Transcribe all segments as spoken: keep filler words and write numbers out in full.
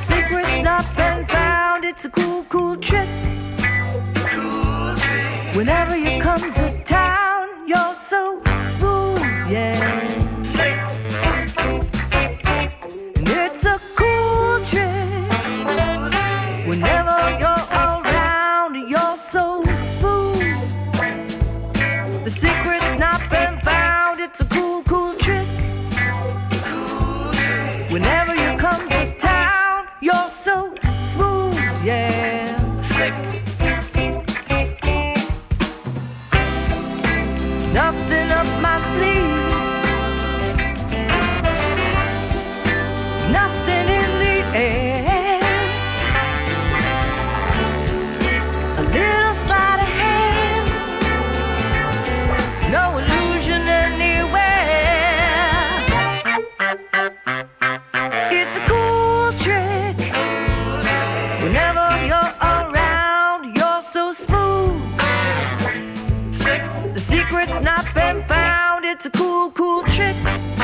secret's not been found. It's a cool, cool trick. Whenever you come to town, you're so smooth, yeah. And it's a cool trick. Whenever you're around, you're so smooth. The secret's not been found. It's a cool, cool trick. Whenever you come to town, you're so smooth, yeah. Nothing up my sleeve, nothing in the air. A little sleight of hand, no illusion anywhere. It's a cool trick. Whenever you're around, you're so smooth. The secret's not been found. It's a cool, cool trick.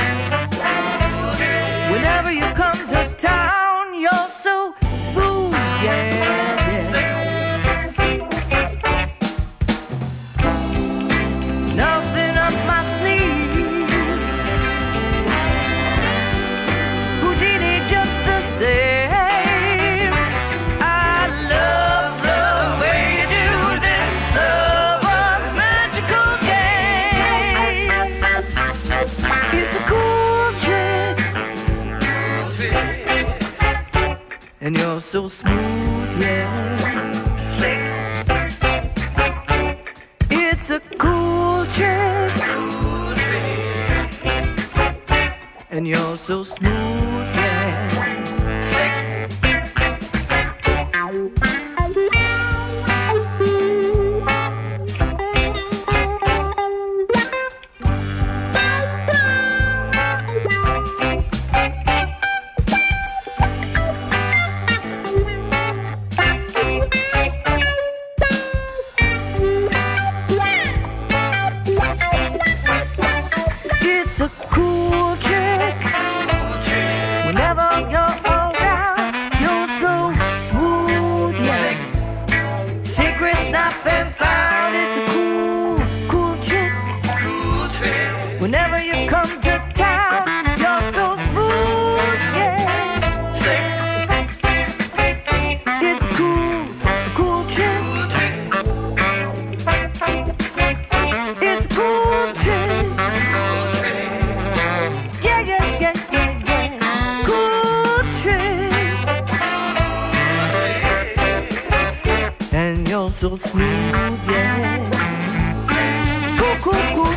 Whenever you come to town, you're so smooth, yeah, yeah. Nothing up my sleeve. Houdini just the same. I love the way you do this. Love was magical game. It's a cool trick. And you're so smooth, yeah. It's a cool trick. And you're so smooth, yeah. It's a cool trick. Whenever you're around, you're so smooth, yeah. Secret's not been found. It's a cool, cool trick. Whenever you come to town, you're so smooth, yeah. It's a cool, cool trick. It's a cool trick. Yeah, yeah, yeah, yeah, yeah. Cool trick. And you're so smooth, yeah. Cool, cool, cool.